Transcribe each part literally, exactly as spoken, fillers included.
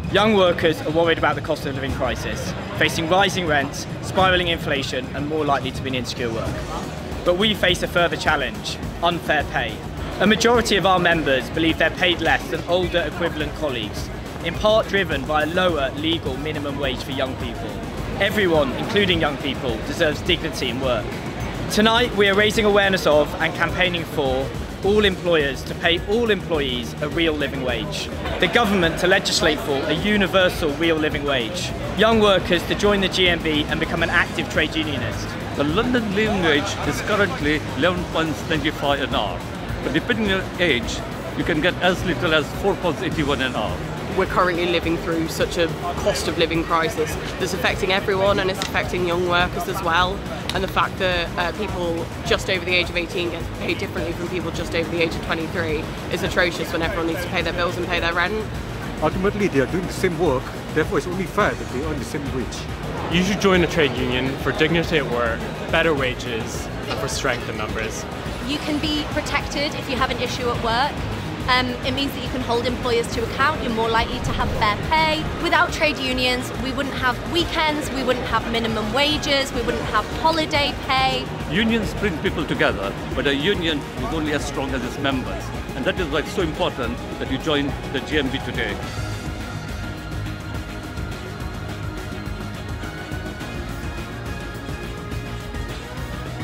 Young workers are worried about the cost of living crisis, facing rising rents, spiralling inflation and more likely to be in insecure work. But we face a further challenge: unfair pay. A majority of our members believe they're paid less than older equivalent colleagues, in part driven by a lower legal minimum wage for young people. Everyone, including young people, deserves dignity in work. Tonight we are raising awareness of and campaigning for all employers to pay all employees a real living wage. The government to legislate for a universal real living wage. Young workers to join the G M B and become an active trade unionist. The London living wage is currently eleven pounds ninety-five an hour. But depending on your age, you can get as little as four pounds eighty-one an hour. We're currently living through such a cost of living crisis that's affecting everyone, and it's affecting young workers as well. And the fact that uh, people just over the age of eighteen get paid differently from people just over the age of twenty-three is atrocious when everyone needs to pay their bills and pay their rent. Ultimately, they are doing the same work, therefore it's only fair that they earn the same wage. You should join a trade union for dignity at work, better wages, and for strength in numbers. You can be protected if you have an issue at work. Um, it means that you can hold employers to account, you're more likely to have fair pay. Without trade unions, we wouldn't have weekends, we wouldn't have minimum wages, we wouldn't have holiday pay. Unions bring people together, but a union is only as strong as its members. And that is why it's so important that you join the G M B today.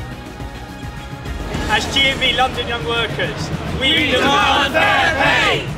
As G M B London Young Workers, we, we demand fair pay!